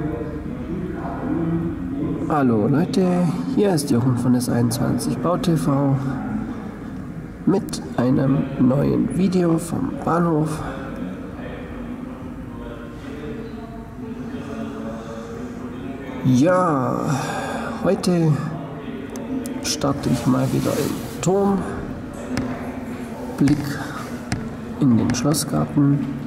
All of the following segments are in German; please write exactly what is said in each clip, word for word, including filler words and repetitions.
Hallo Leute, hier ist Jochen von S einundzwanzig Bau T V mit einem neuen Video vom Bahnhof. Ja, heute starte ich mal wieder im Turm. Blick in den Schlossgarten.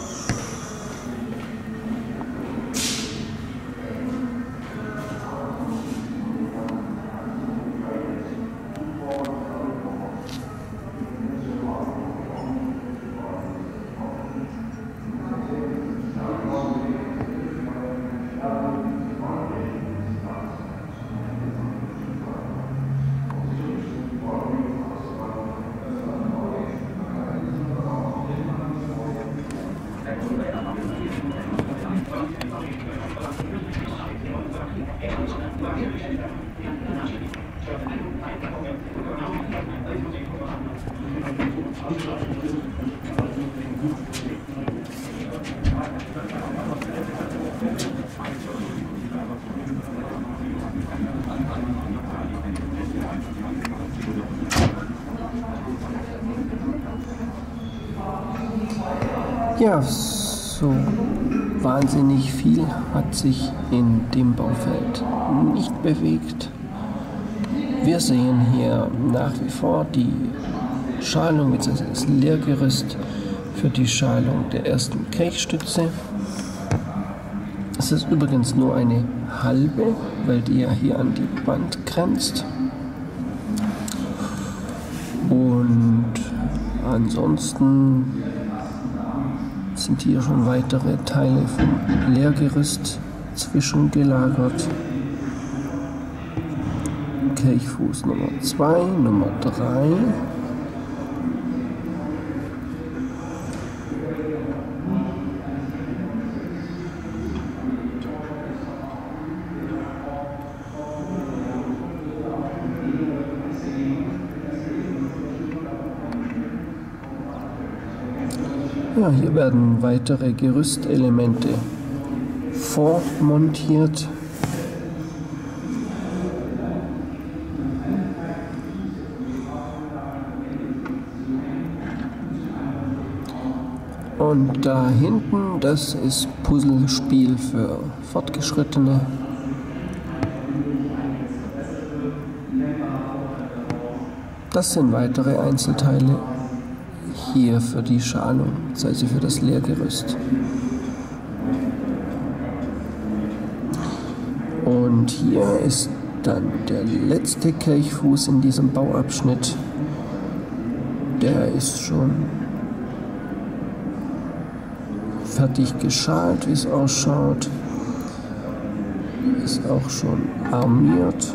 Ja, so wahnsinnig viel hat sich in dem Baufeld nicht bewegt. Wir sehen hier nach wie vor die Schalung bzw. das Lehrgerüst für die Schalung der ersten Kirchstütze. Es ist übrigens nur eine halbe, weil die ja hier an die Wand grenzt. Und ansonsten sind hier schon weitere Teile vom Lehrgerüst zwischengelagert. Kirchfuß Nummer zwei, Nummer drei. Ja, hier werden weitere Gerüstelemente vormontiert. Und da hinten, das ist Puzzlespiel für Fortgeschrittene. Das sind weitere Einzelteile hier für die Schalung, also für das Lehrgerüst. Und hier ist dann der letzte Kirchfuß in diesem Bauabschnitt. Der ist schon fertig geschalt, wie es ausschaut. Ist auch schon armiert.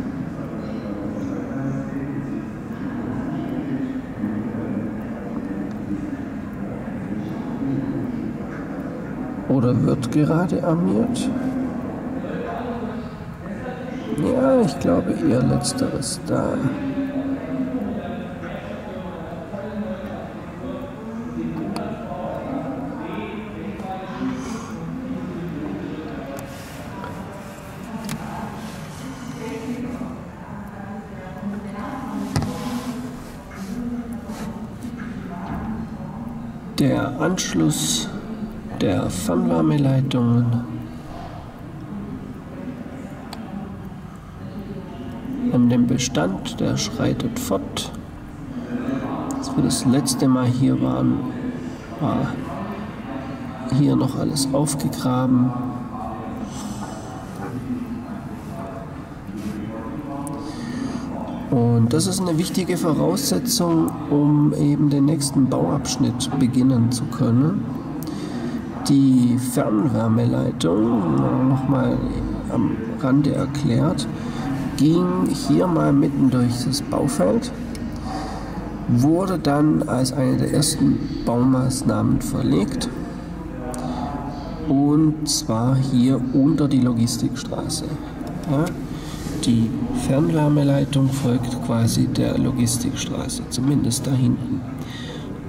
Oder wird gerade armiert? Ja, ich glaube eher letzteres da. Der Anschluss der Fernwärmeleitungen an dem Bestand, der schreitet fort. Als wir das letzte Mal hier waren, war hier noch alles aufgegraben. Und das ist eine wichtige Voraussetzung, um eben den nächsten Bauabschnitt beginnen zu können. Die Fernwärmeleitung, nochmal am Rande erklärt, ging hier mal mitten durch das Baufeld, wurde dann als eine der ersten Baumaßnahmen verlegt, und zwar hier unter die Logistikstraße. Ja, die Fernwärmeleitung folgt quasi der Logistikstraße, zumindest da hinten.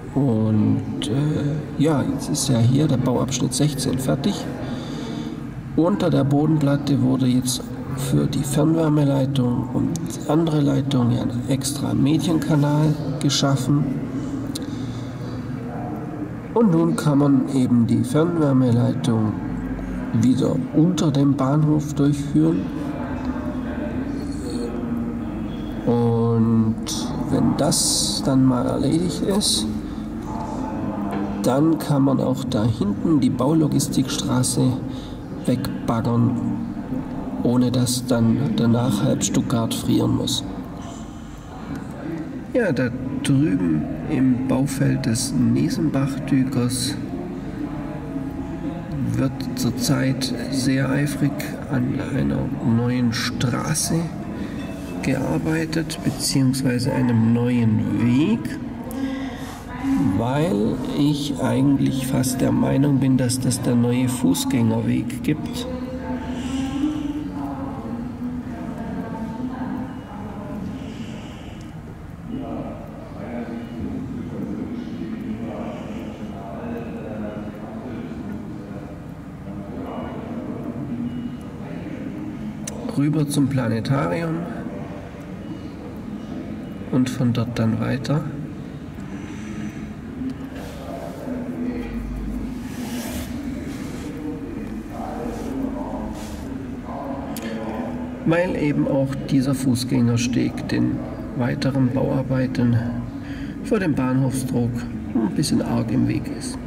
Und äh, ja, jetzt ist ja hier der Bauabschnitt sechzehn fertig. Unter der Bodenplatte wurde jetzt für die Fernwärmeleitung und andere Leitungen ein extra Medienkanal geschaffen. Und nun kann man eben die Fernwärmeleitung wieder unter dem Bahnhof durchführen. Und wenn das dann mal erledigt ist, dann kann man auch da hinten die Baulogistikstraße wegbaggern, ohne dass dann danach halb Stuttgart frieren muss. Ja, da drüben im Baufeld des Nesenbach-Dükers wird zurzeit sehr eifrig an einer neuen Straße gearbeitet, beziehungsweise einem neuen Weg, weil ich eigentlich fast der Meinung bin, dass das der neue Fußgängerweg gibt. Rüber zum Planetarium und von dort dann weiter. Weil eben auch dieser Fußgängersteg den weiteren Bauarbeiten für den Bahnhofsdruck ein bisschen arg im Weg ist.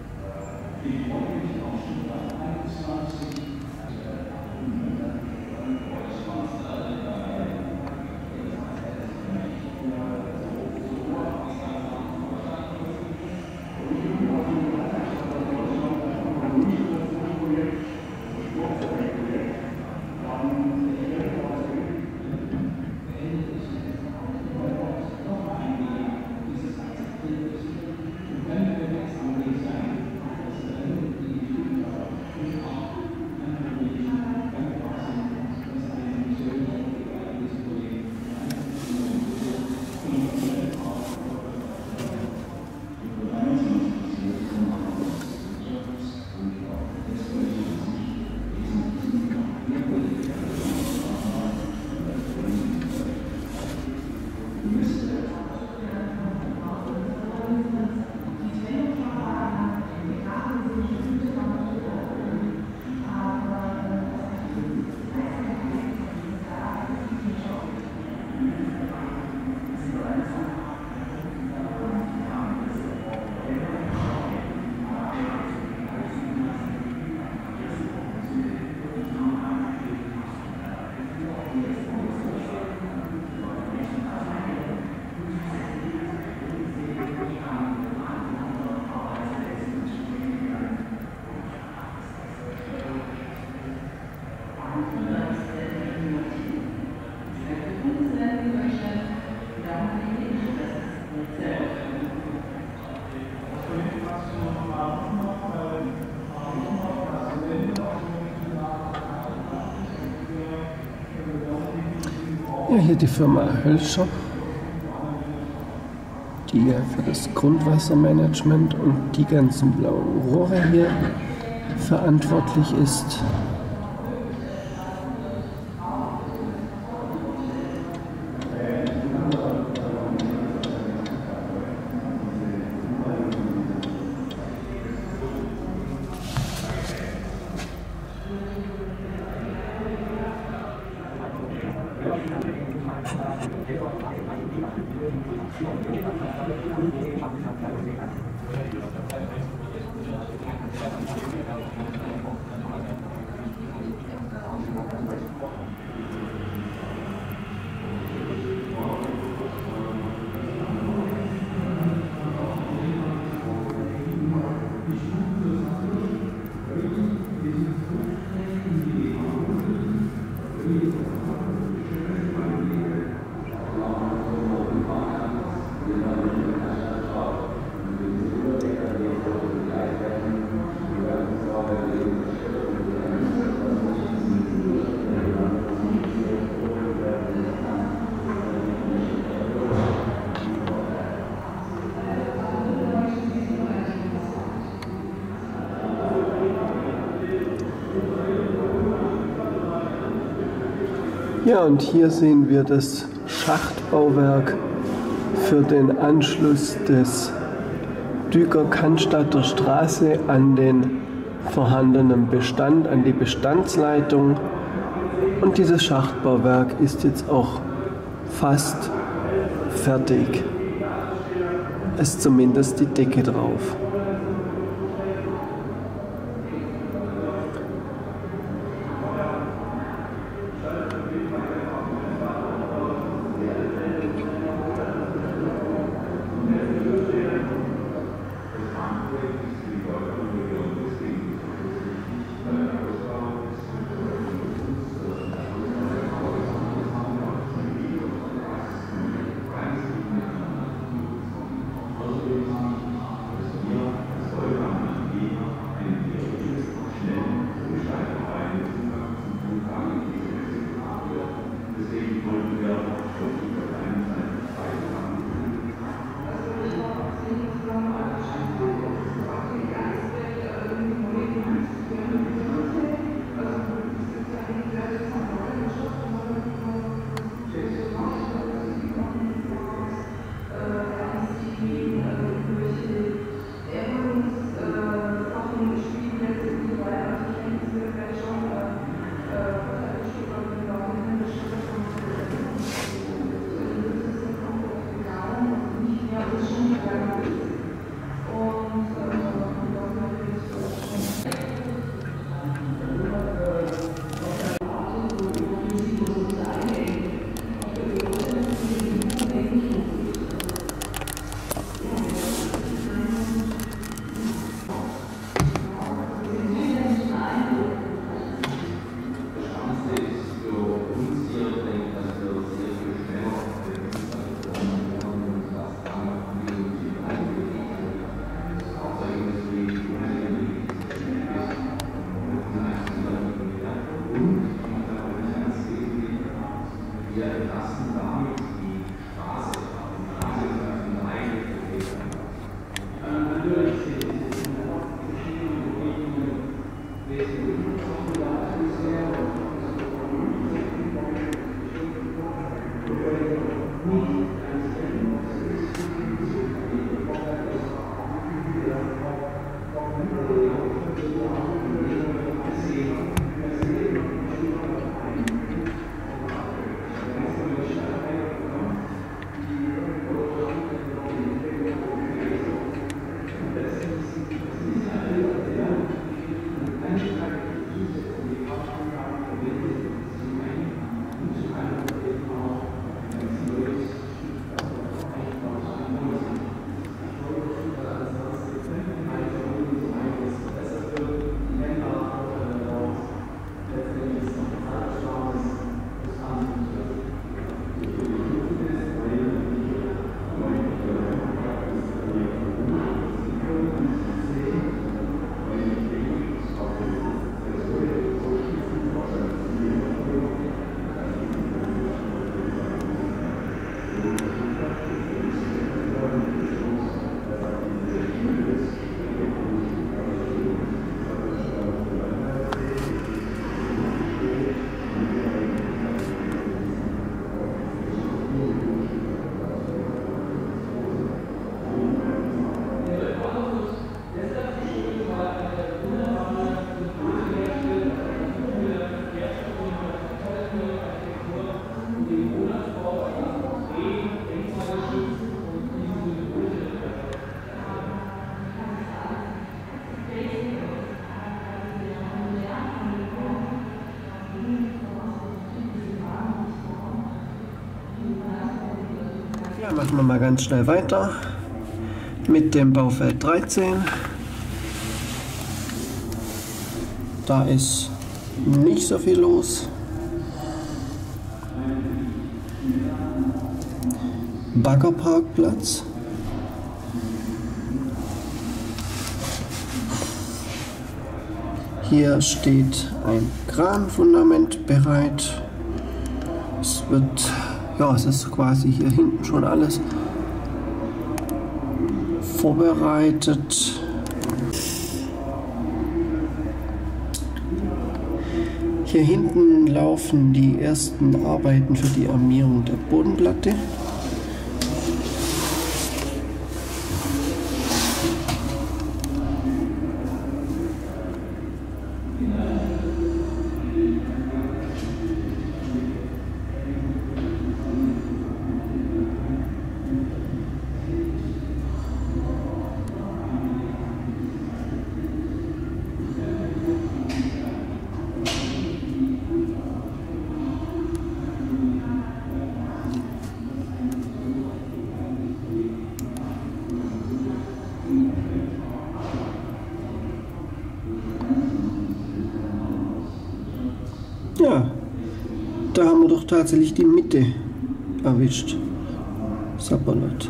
Ja, hier die Firma Hölscher, die ja für das Grundwassermanagement und die ganzen blauen Rohre hier verantwortlich ist. Ja, und hier sehen wir das Schachtbauwerk für den Anschluss des Düger-Cannstatter Straße an den vorhandenen Bestand, an die Bestandsleitung. Und dieses Schachtbauwerk ist jetzt auch fast fertig. Es ist zumindest die Decke drauf. Ja, machen wir mal ganz schnell weiter mit dem Baufeld dreizehn. Da ist nicht so viel los. Baggerparkplatz. Hier steht ein Kranfundament bereit. Es wird, ja, es ist quasi hier hinten schon alles vorbereitet. Hier hinten laufen die ersten Arbeiten für die Armierung der Bodenplatte. Ja, da haben wir doch tatsächlich die Mitte erwischt. Sapperlot.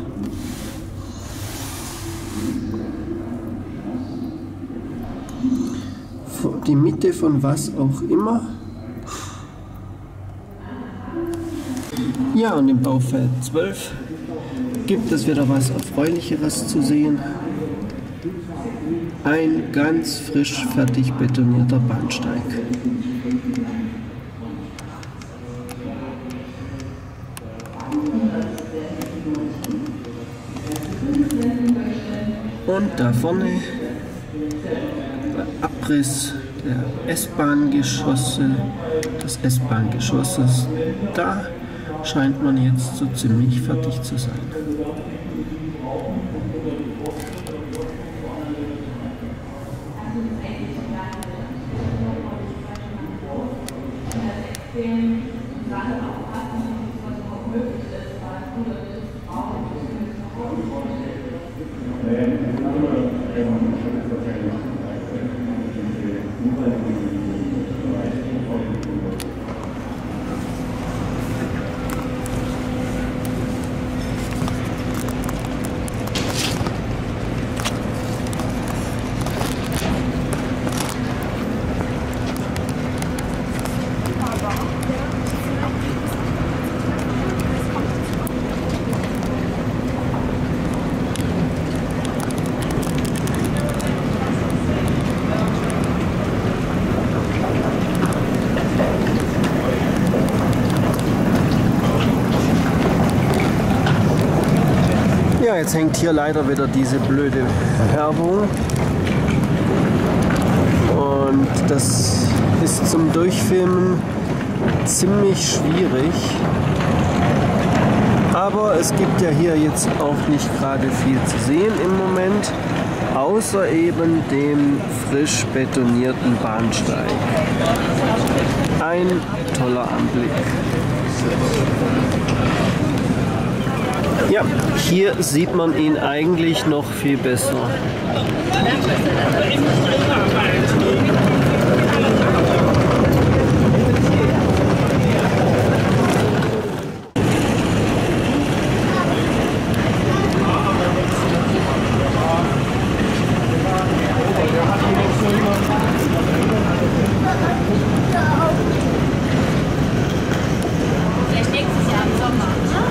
Die Mitte von was auch immer. Ja, und im Baufeld zwölf gibt es wieder was Erfreulicheres zu sehen. Ein ganz frisch fertig betonierter Bahnsteig. Und da vorne der Abriss der S-Bahn-Geschosse, des S-Bahn-Geschosses, da scheint man jetzt so ziemlich fertig zu sein. Ja, jetzt hängt hier leider wieder diese blöde Werbung und das ist zum Durchfilmen ziemlich schwierig, aber es gibt ja hier jetzt auch nicht gerade viel zu sehen im Moment, außer eben dem frisch betonierten Bahnsteig. Ein toller Anblick. Ja, hier sieht man ihn eigentlich noch viel besser. Vielleicht nächstes Jahr im Sommer, ne?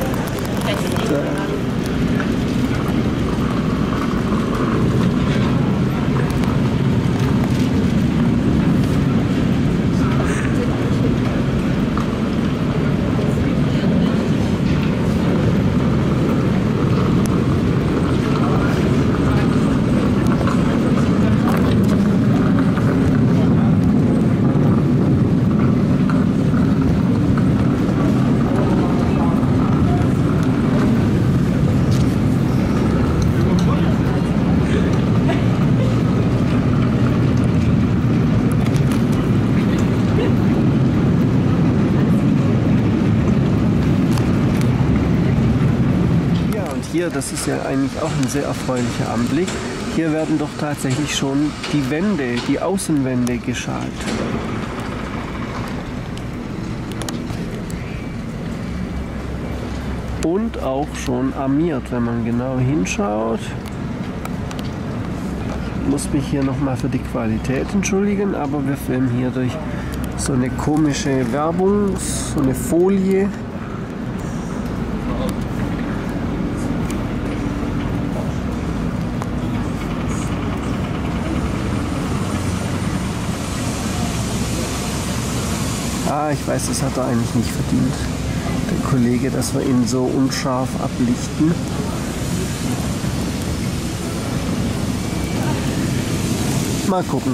Hier, das ist ja eigentlich auch ein sehr erfreulicher Anblick. Hier werden doch tatsächlich schon die Wände, die Außenwände geschalt. Und auch schon armiert, wenn man genau hinschaut. Ich muss mich hier nochmal für die Qualität entschuldigen, aber wir filmen hier durch so eine komische Werbung, so eine Folie. Ah, ich weiß, das hat er eigentlich nicht verdient. Der Kollege, dass wir ihn so unscharf ablichten. Mal gucken.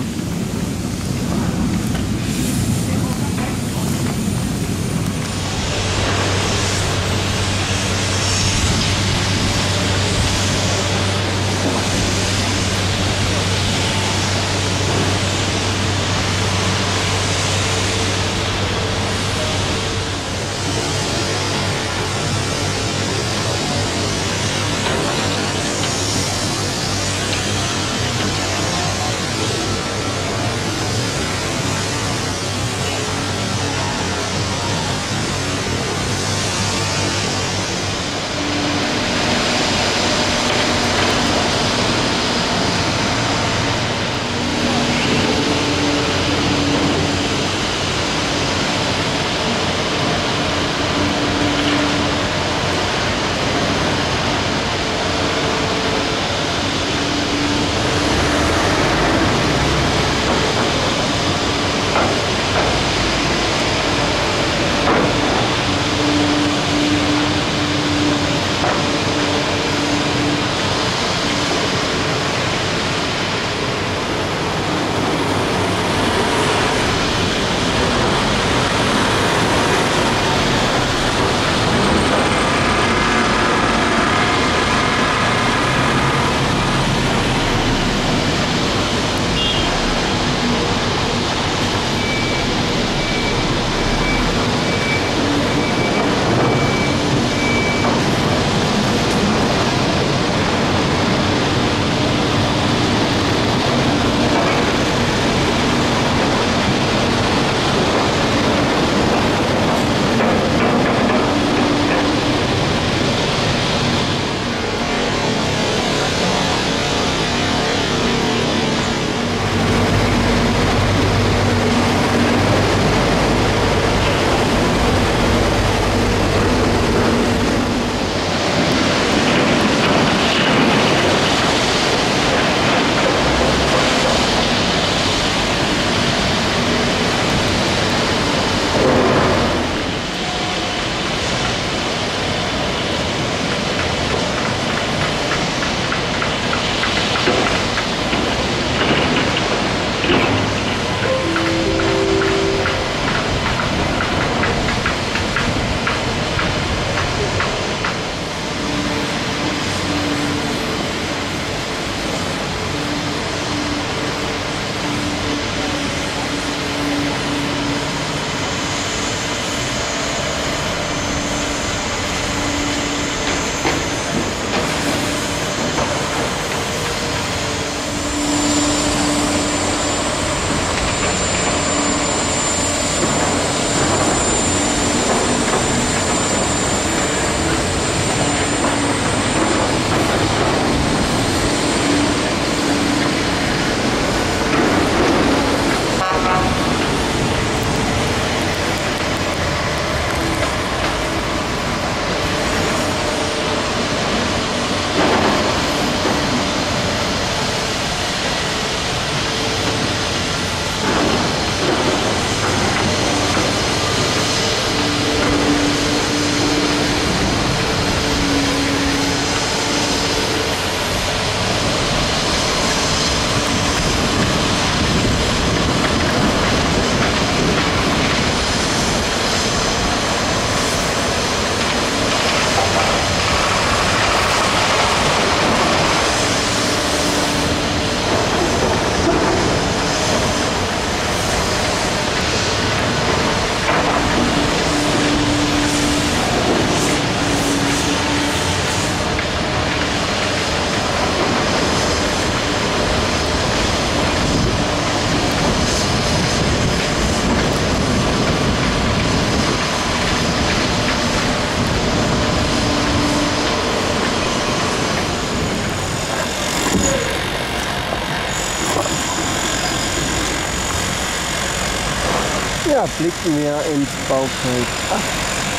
Ja, blicken wir ins Baufeld acht.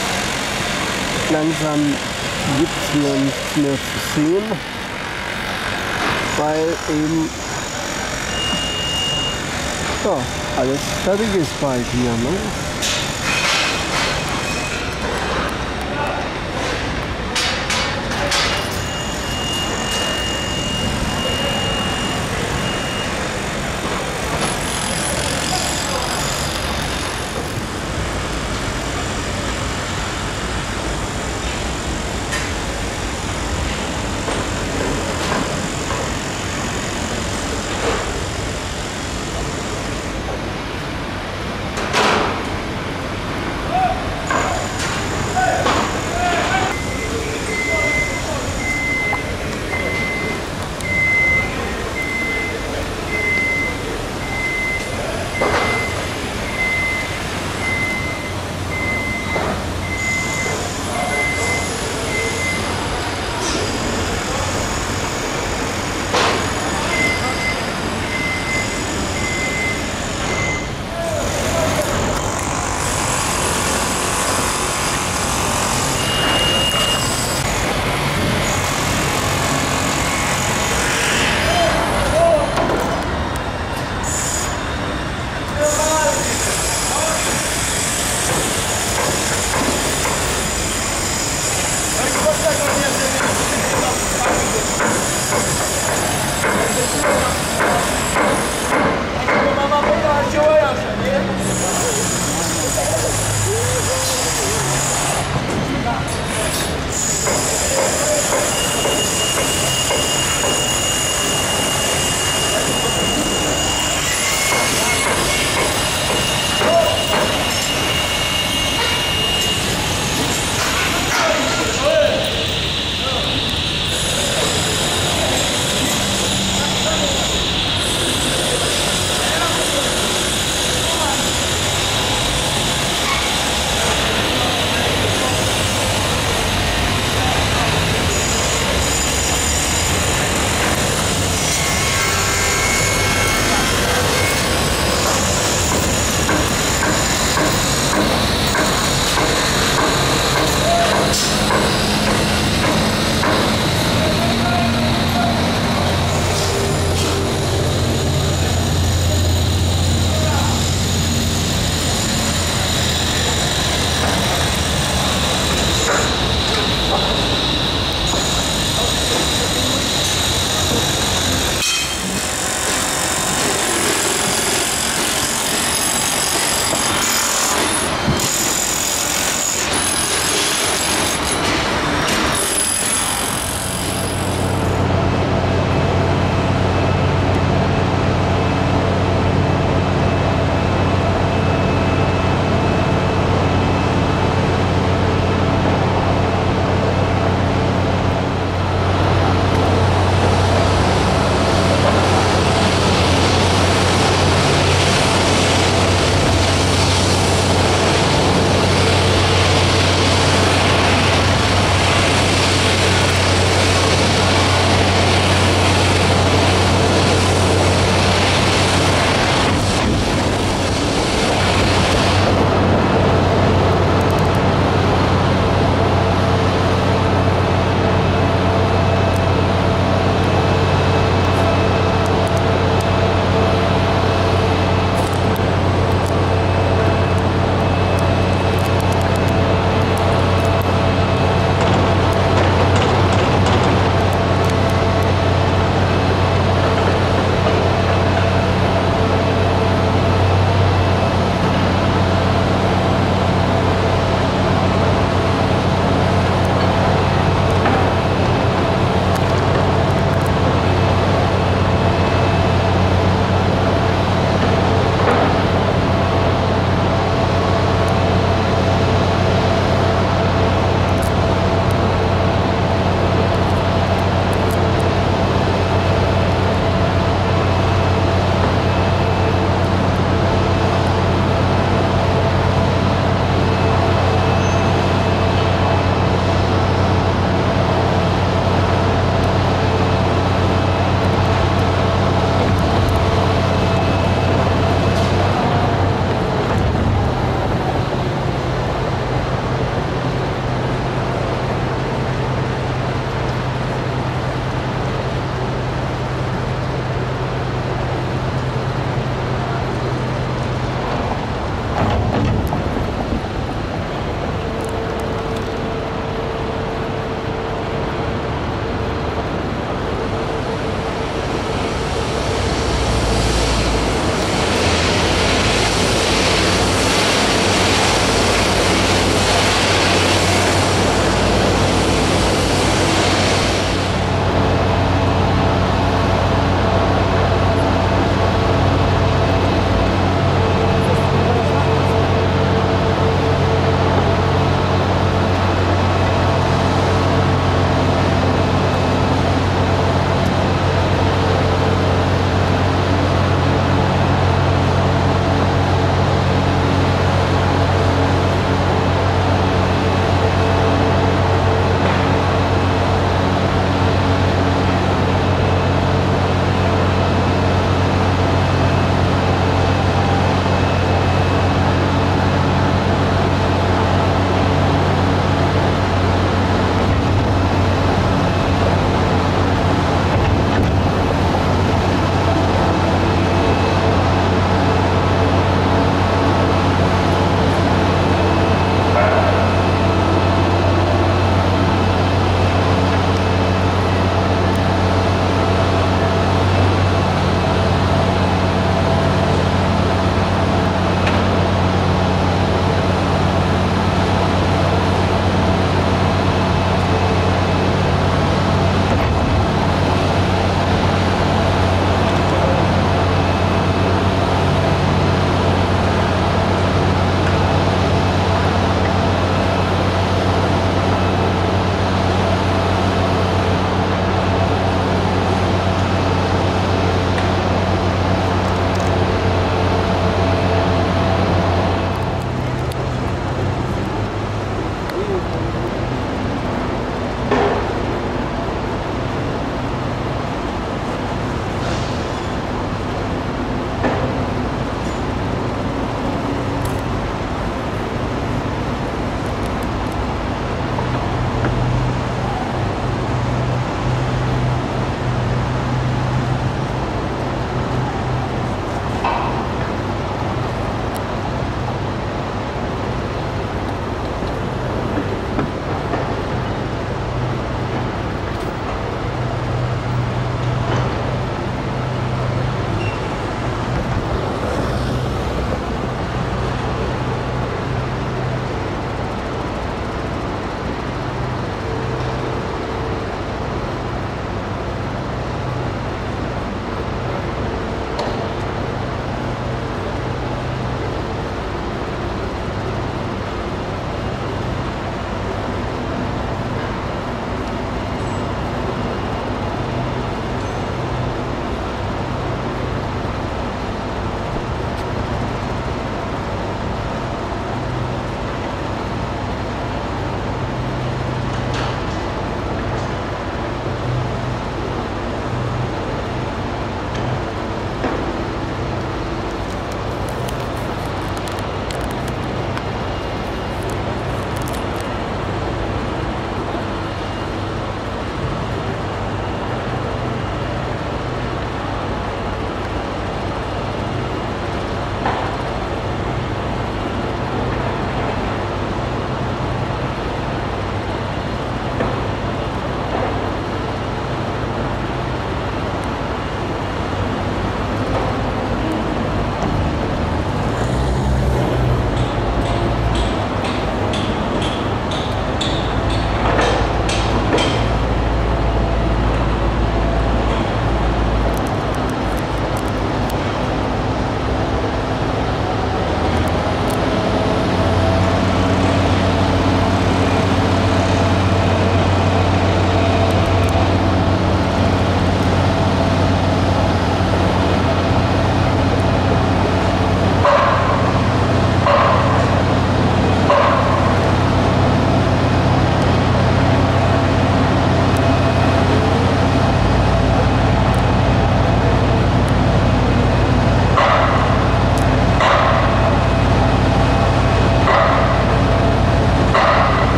Langsam gibt es hier nichts mehr zu sehen, weil eben ja, alles fertig ist bald hier. Ne?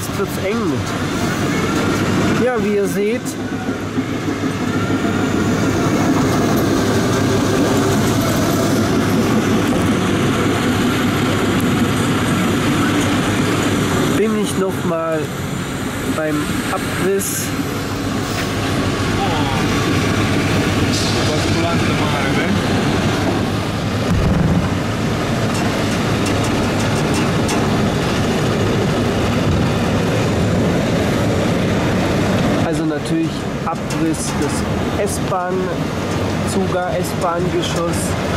jetzt wird's eng. Ja, wie ihr seht, bin ich noch mal beim Abriss. Also natürlich Abriss des S-Bahn, Zuger S-Bahn-Geschoss.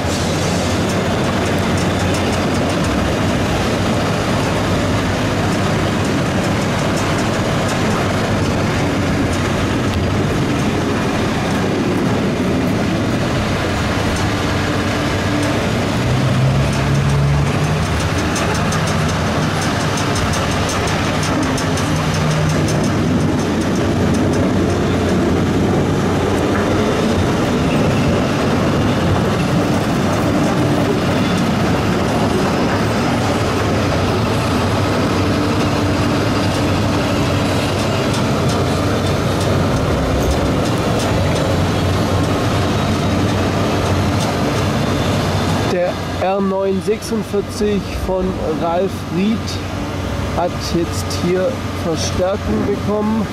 R neun sechsundvierzig von Ralf Ried hat jetzt hier Verstärkung bekommen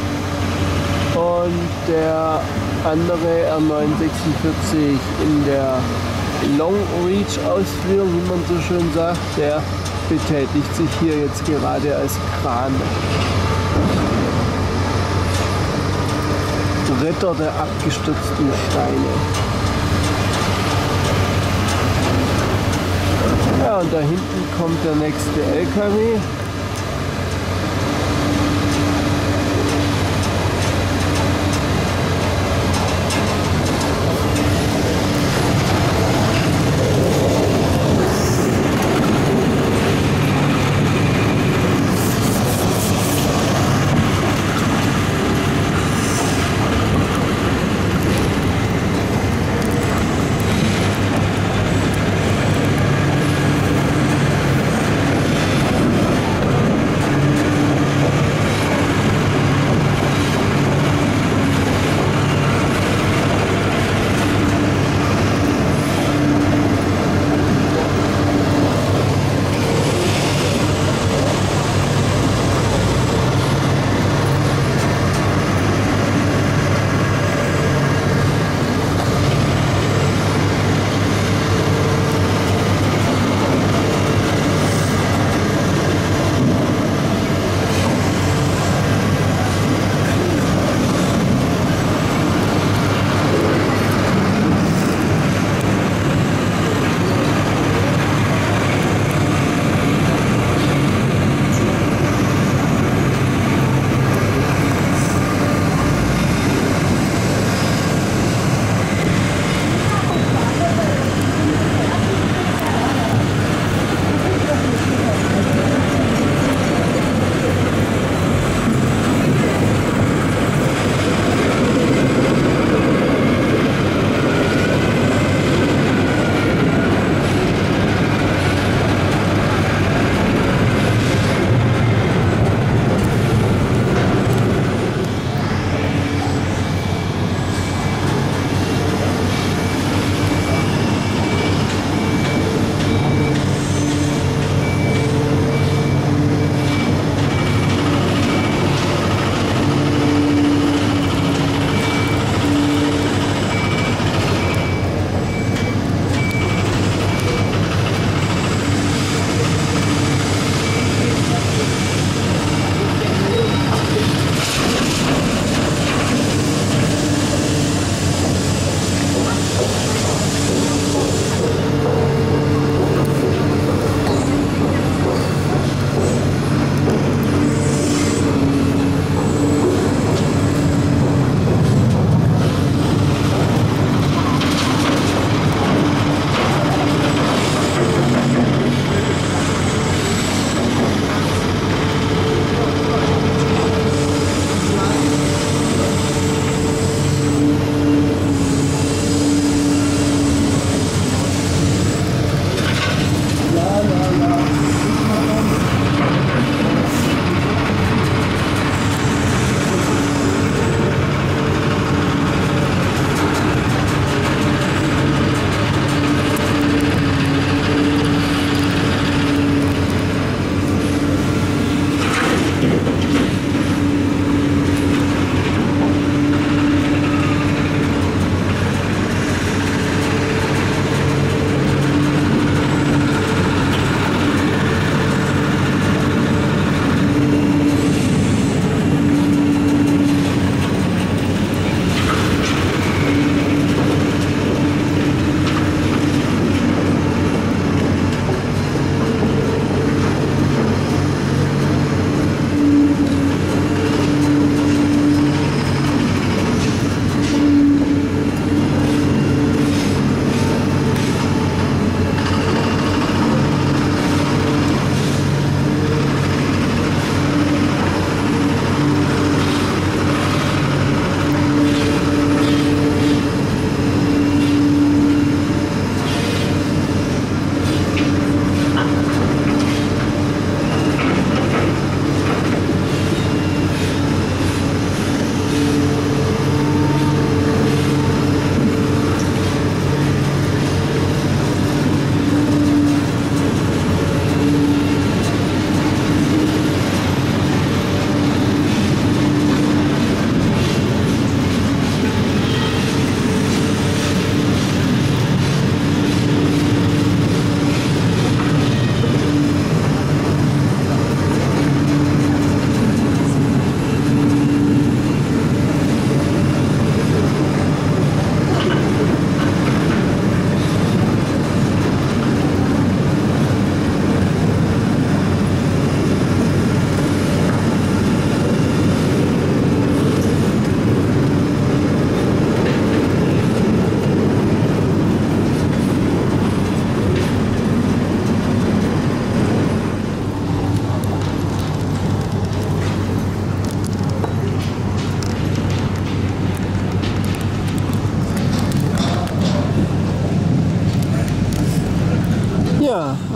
und der andere R neun sechsundvierzig in der Long Reach Ausführung, wie man so schön sagt, der betätigt sich hier jetzt gerade als Kran. Retter der abgestürzten Steine. Ja, und da hinten kommt der nächste L K W.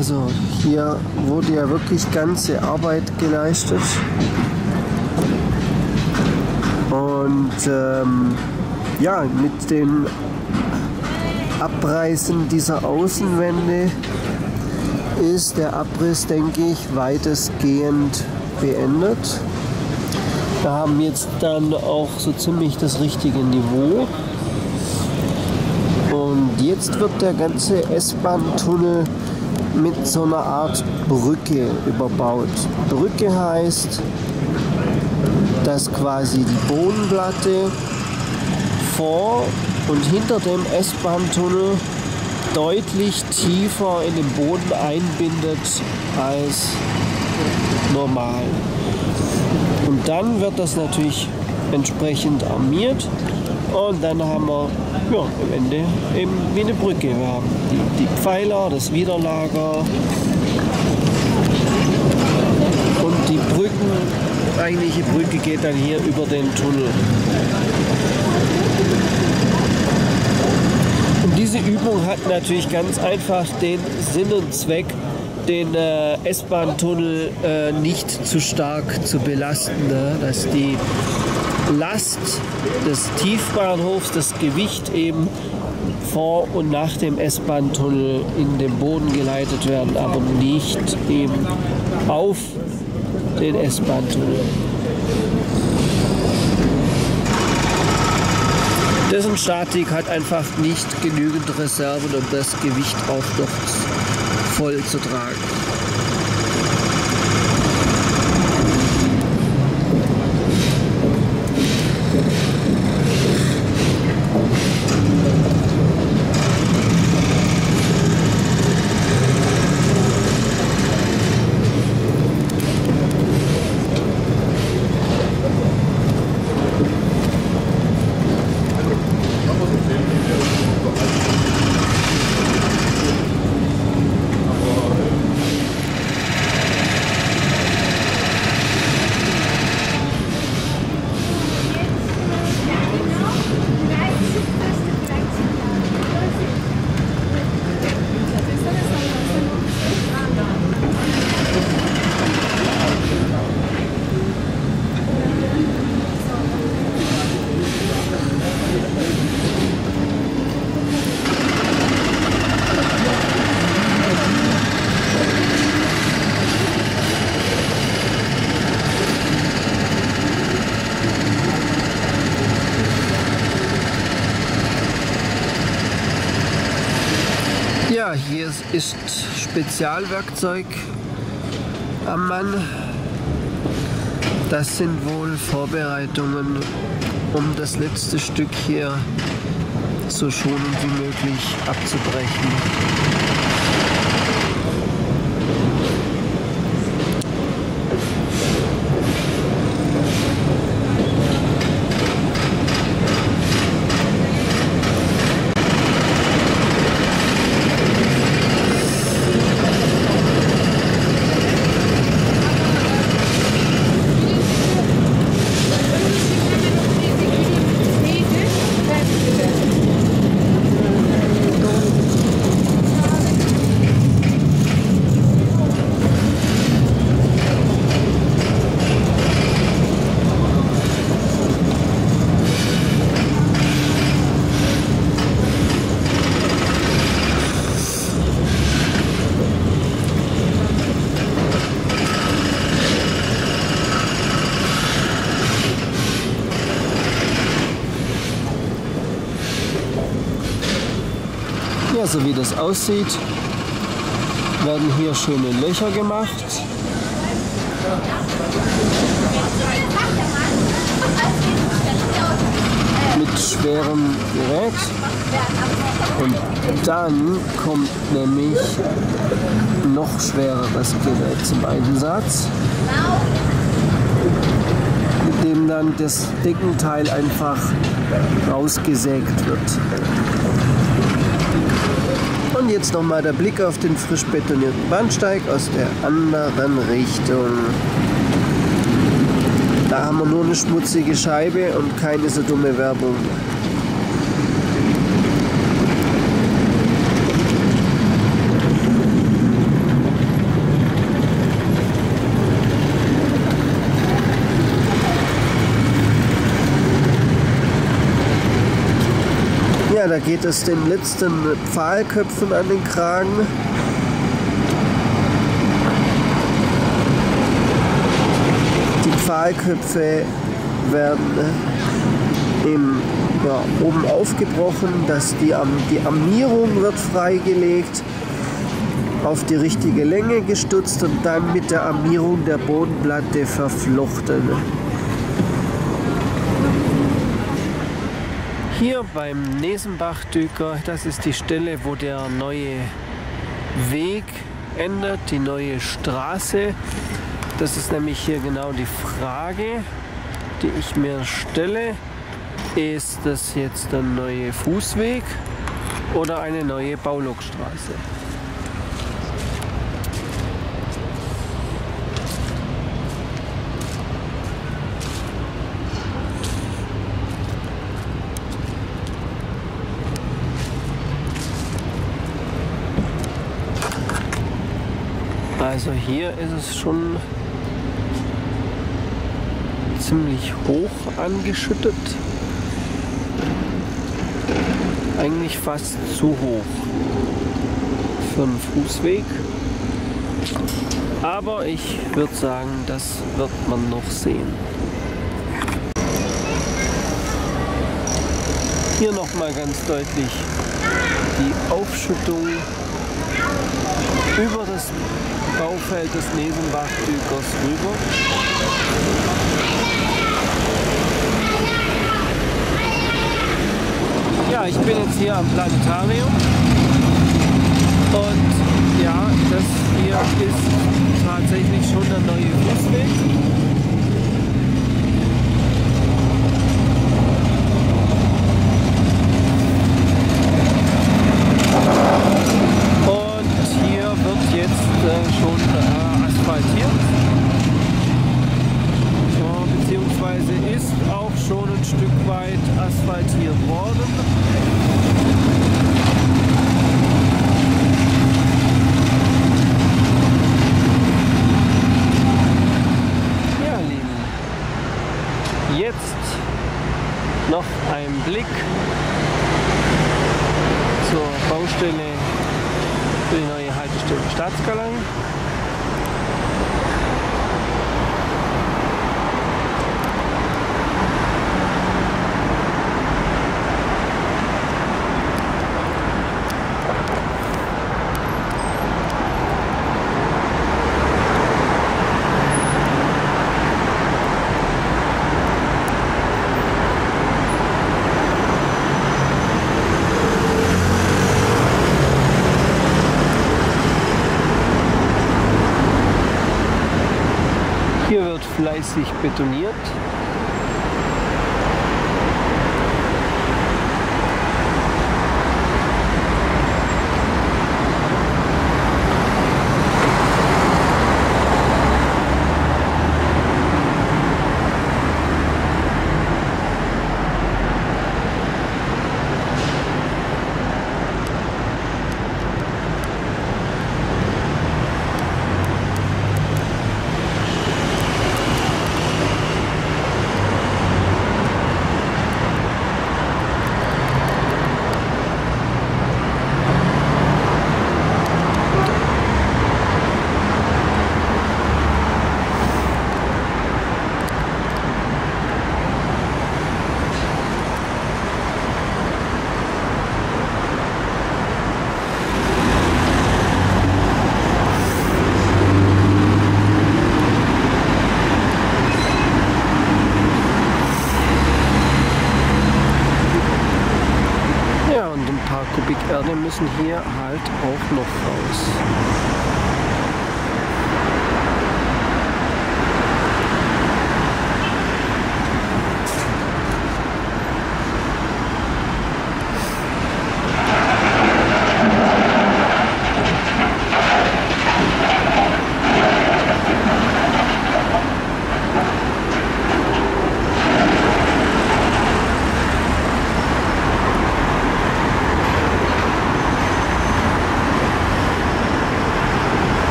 Also hier wurde ja wirklich ganze Arbeit geleistet. Und ähm, ja, mit dem Abreißen dieser Außenwände ist der Abriss, denke ich, weitestgehend beendet. Wir haben jetzt dann auch so ziemlich das richtige Niveau. Und jetzt wird der ganze S-Bahn-Tunnel mit so einer Art Brücke überbaut. Brücke heißt, dass quasi die Bodenplatte vor und hinter dem S-Bahn-Tunnel deutlich tiefer in den Boden einbindet als normal. Und dann wird das natürlich entsprechend armiert und dann haben wir ja, am Ende eben wie eine Brücke. Wir haben die, die Pfeiler, das Widerlager und die Brücken, die eigentliche Brücke geht dann hier über den Tunnel. Und diese Übung hat natürlich ganz einfach den Sinn und Zweck, den äh, S-Bahn-Tunnel äh, nicht zu stark zu belasten, ne? Dass die Last des Tiefbahnhofs, das Gewicht eben vor und nach dem S-Bahn-Tunnel in den Boden geleitet werden, aber nicht eben auf den S-Bahn-Tunnel. Dessen Statik hat einfach nicht genügend Reserven, um das Gewicht auch noch voll zu tragen. Ja, hier ist Spezialwerkzeug am Mann. Das sind wohl Vorbereitungen, um das letzte Stück hier so schonend wie möglich abzubrechen. Ja, so wie das aussieht, werden hier schöne Löcher gemacht. Mit schwerem Gerät. Und dann kommt nämlich noch schwereres Gerät zum Einsatz, mit dem dann das Deckenteil einfach rausgesägt wird. Und jetzt nochmal der Blick auf den frisch betonierten Bahnsteig aus der anderen Richtung. Da haben wir nur eine schmutzige Scheibe und keine so dumme Werbung. da geht es den letzten Pfahlköpfen an den Kragen. Die Pfahlköpfe werden im, ja, oben aufgebrochen, dass die, die Armierung wird freigelegt, auf die richtige Länge gestutzt und dann mit der Armierung der Bodenplatte verflochten. Hier beim Nesenbachdüker, das ist die Stelle, wo der neue Weg endet, die neue Straße. Das ist nämlich hier genau die Frage, die ich mir stelle. Ist das jetzt der neue Fußweg oder eine neue Baulokstraße? Also hier ist es schon ziemlich hoch angeschüttet. Eigentlich fast zu hoch für einen Fußweg. Aber ich würde sagen, das wird man noch sehen. Hier nochmal ganz deutlich die Aufschüttung über das Baufeld des Nesenbachdükers rüber. Ja, ich bin jetzt hier am Planetarium und ja, das hier ist tatsächlich schon der neue Fußweg. Und hier wird jetzt äh, schon äh, asphaltiert, so, beziehungsweise ist auch schon ein Stück weit asphaltiert worden. Ja, Lieben, jetzt noch ein Blick zur Baustelle für die neue Haltestelle Staatsgalerei. Hier wird fleißig betoniert. Kubik Erde müssen hier halt auch noch raus.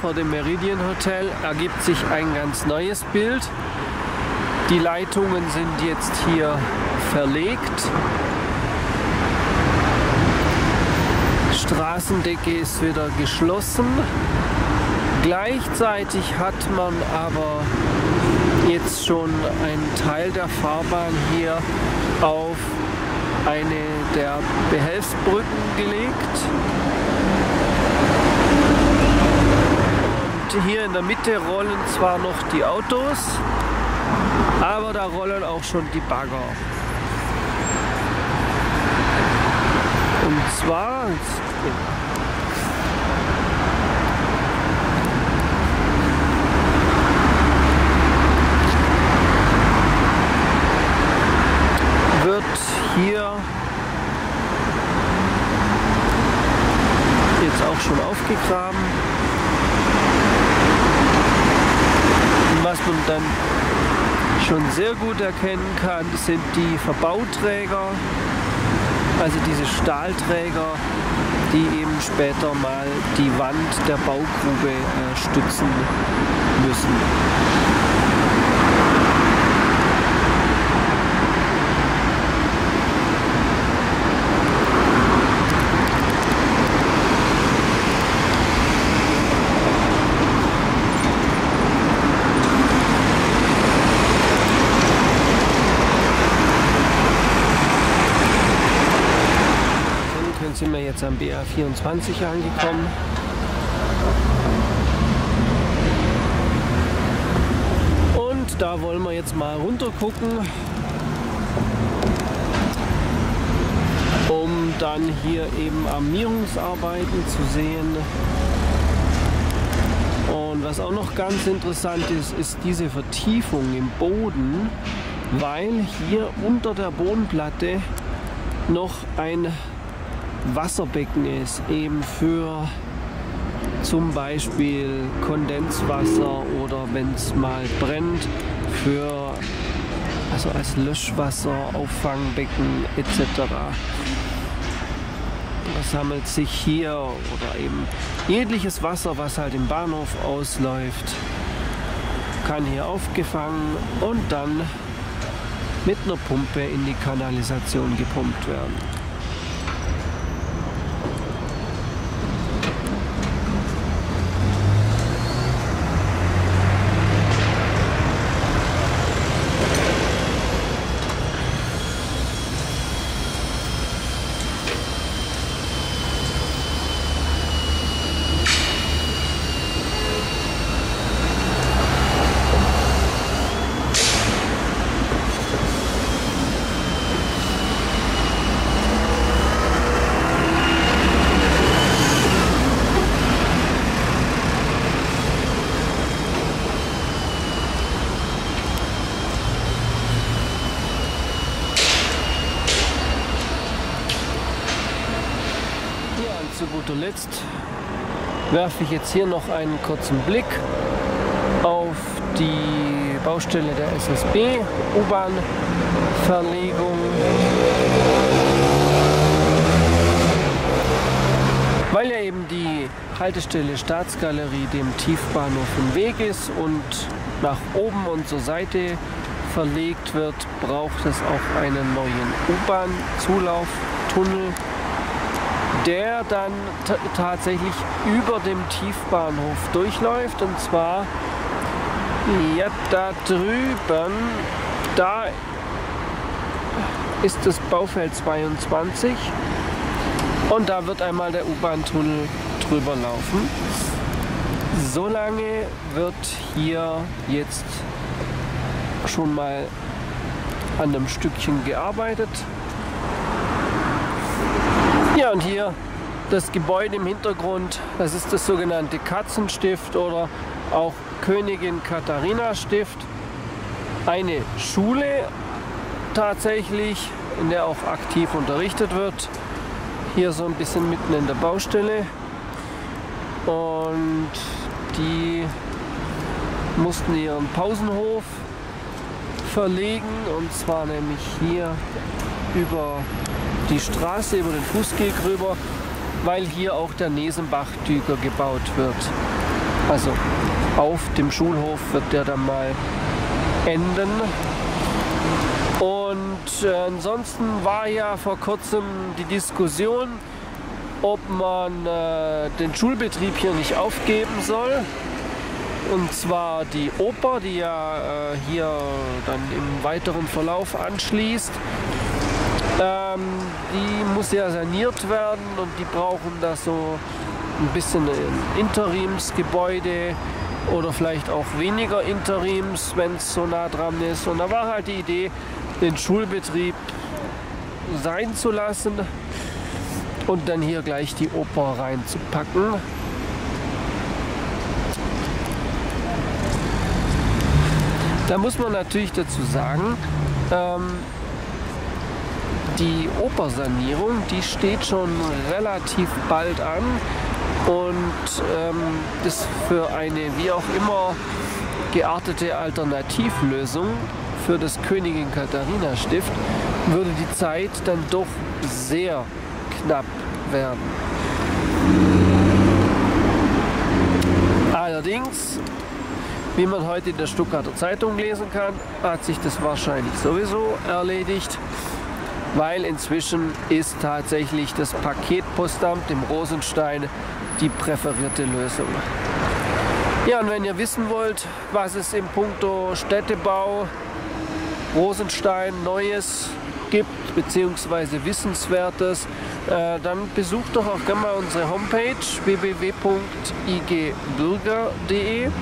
vor dem Meridian Hotel ergibt sich ein ganz neues Bild. Die Leitungen sind jetzt hier verlegt. Straßendecke ist wieder geschlossen. Gleichzeitig hat man aber jetzt schon einen Teil der Fahrbahn hier auf eine der Behelfsbrücken gelegt. Und hier in der Mitte rollen zwar noch die Autos, aber da rollen auch schon die Bagger. Und zwar wird hier jetzt auch schon aufgegraben. Und was man dann schon sehr gut erkennen kann, sind die Verbauträger, also diese Stahlträger, die eben später mal die Wand der Baugrube äh, stützen müssen. Sind wir jetzt am B R vierundzwanzig angekommen. Und da wollen wir jetzt mal runter gucken, um dann hier eben Armierungsarbeiten zu sehen. Und was auch noch ganz interessant ist, ist diese Vertiefung im Boden, weil hier unter der Bodenplatte noch ein Wasserbecken ist, eben für zum Beispiel Kondenswasser oder wenn es mal brennt, für also als Löschwasser, Auffangbecken et cetera. Das sammelt sich hier oder eben jegliches Wasser, was halt im Bahnhof ausläuft, kann hier aufgefangen und dann mit einer Pumpe in die Kanalisation gepumpt werden. Zu guter Letzt werfe ich jetzt hier noch einen kurzen Blick auf die Baustelle der S S B, U-Bahn-Verlegung. Weil ja eben die Haltestelle Staatsgalerie dem Tiefbahnhof im Weg ist und nach oben und zur Seite verlegt wird, braucht es auch einen neuen U-Bahn-Zulauftunnel, der dann tatsächlich über dem Tiefbahnhof durchläuft, und zwar ja, da drüben, da ist das Baufeld zweiundzwanzig und da wird einmal der U-Bahn-Tunnel drüber laufen. Solange wird hier jetzt schon mal an einem Stückchen gearbeitet. Ja, und hier das Gebäude im Hintergrund, das ist das sogenannte Katzenstift oder auch Königin Katharina Stift. Eine Schule tatsächlich, in der auch aktiv unterrichtet wird. Hier so ein bisschen mitten in der Baustelle. Und die mussten ihren Pausenhof verlegen, und zwar nämlich hier über die Straße, über den Fußgehweg rüber, weil hier auch der Nesenbach-Düger gebaut wird. Also auf dem Schulhof wird der dann mal enden. Und äh, ansonsten war ja vor kurzem die Diskussion, ob man äh, den Schulbetrieb hier nicht aufgeben soll. Und zwar die Oper, die ja äh, hier dann im weiteren Verlauf anschließt. Ähm, die muss ja saniert werden und die brauchen da so ein bisschen ein Interimsgebäude oder vielleicht auch weniger Interims, wenn es so nah dran ist. Und da war halt die Idee, den Schulbetrieb sein zu lassen und dann hier gleich die Oper reinzupacken. Da muss man natürlich dazu sagen, ähm, die Opersanierung, die steht schon relativ bald an und ähm, das für eine wie auch immer geartete Alternativlösung für das Königin Katharina Stift würde die Zeit dann doch sehr knapp werden. Allerdings, wie man heute in der Stuttgarter Zeitung lesen kann, hat sich das wahrscheinlich sowieso erledigt, weil inzwischen ist tatsächlich das Paketpostamt im Rosenstein die präferierte Lösung. Ja, und wenn ihr wissen wollt, was es im Puncto Städtebau Rosenstein Neues gibt, beziehungsweise Wissenswertes, äh, dann besucht doch auch gerne mal unsere Homepage w w w punkt i g bürger punkt d e.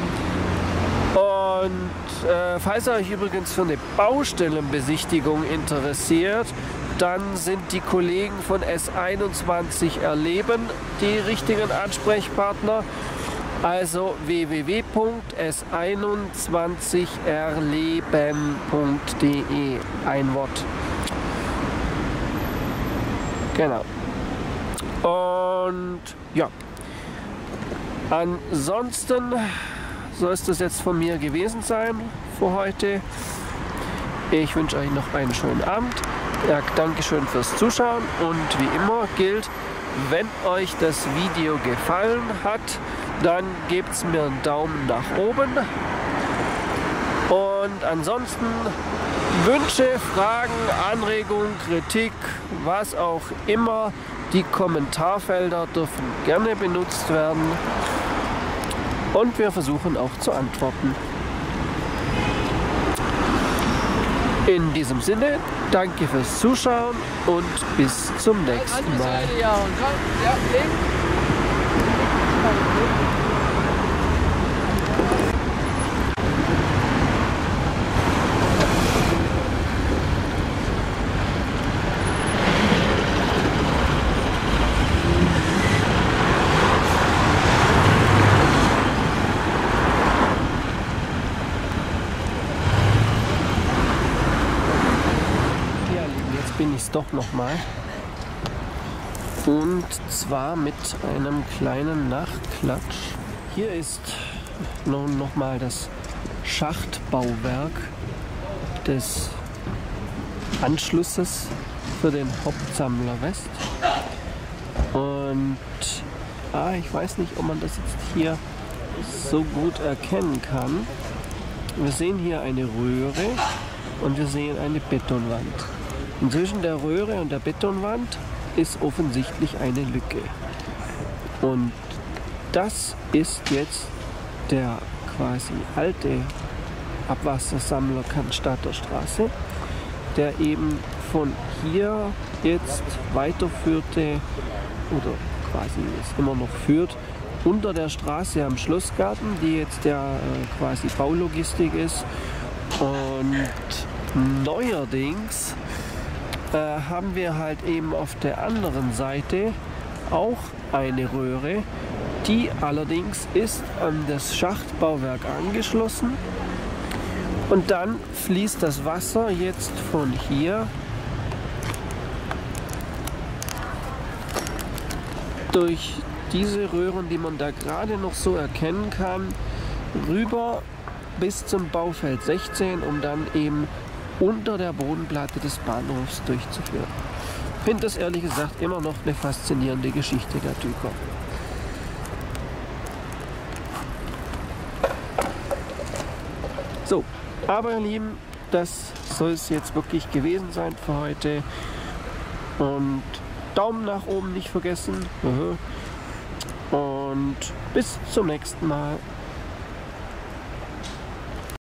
Und äh, falls ihr euch übrigens für eine Baustellenbesichtigung interessiert, dann sind die Kollegen von S einundzwanzig Erleben die richtigen Ansprechpartner. Also w w w punkt s einundzwanzig erleben punkt d e, ein Wort. Genau. Und ja, ansonsten soll es das jetzt von mir gewesen sein für heute. Ich wünsche euch noch einen schönen Abend. Ja, Dankeschön fürs Zuschauen und wie immer gilt, wenn euch das Video gefallen hat, dann gebt mir einen Daumen nach oben. Und ansonsten Wünsche, Fragen, Anregungen, Kritik, was auch immer, die Kommentarfelder dürfen gerne benutzt werden. Und wir versuchen auch zu antworten. In diesem Sinne, danke fürs Zuschauen und bis zum nächsten Mal. Bin ich es doch noch mal, und zwar mit einem kleinen Nachklatsch. Hier ist nun noch mal das Schachtbauwerk des Anschlusses für den Hauptsammler West. Und ah, ich weiß nicht, ob man das jetzt hier so gut erkennen kann. Wir sehen hier eine Röhre und wir sehen eine Betonwand. Und zwischen der Röhre und der Betonwand ist offensichtlich eine Lücke. Und das ist jetzt der quasi alte Abwassersammler Cannstatter Straße, der eben von hier jetzt weiterführte oder quasi es immer noch führt, unter der Straße am Schlossgarten, die jetzt ja äh, quasi Baulogistik ist. Und neuerdings äh, haben wir halt eben auf der anderen Seite auch eine Röhre, die allerdings ist an das Schachtbauwerk angeschlossen. Und dann fließt das Wasser jetzt von hier durch diese Röhren, die man da gerade noch so erkennen kann, rüber bis zum Baufeld sechzehn, um dann eben unter der Bodenplatte des Bahnhofs durchzuführen. Ich finde das ehrlich gesagt immer noch eine faszinierende Geschichte der Tüker. So, aber ihr Lieben, das soll es jetzt wirklich gewesen sein für heute. Und Daumen nach oben nicht vergessen. Und bis zum nächsten Mal.